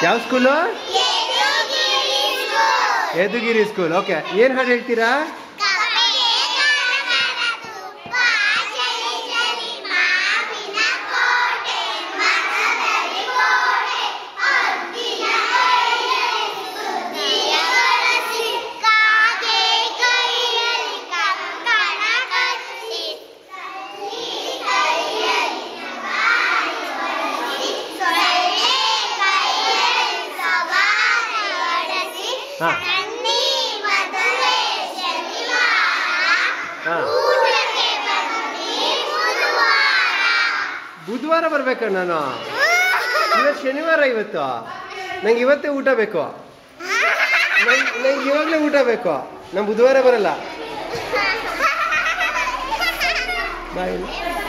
ಯಾವ school? Yadugiri school. Okay, ಏನು ಹಾಡು ಹೇಳ್ತೀರಾ? ಬುಧವಾರ ಬರ್ಬೇಕ ನಾನು? ಇವತ್ತು ಶನಿವಾರ. ಇವತ್ತು ನಂಗೆ ಇವತ್ತೇ ಊಟ ಬೇಕು. ನಂಗೆ ಇವಾಗಲೇ ಊಟ ಬೇಕು. ನಾನು ಬುಧವಾರ ಬರಲ್ಲ. ಬಾಯ್.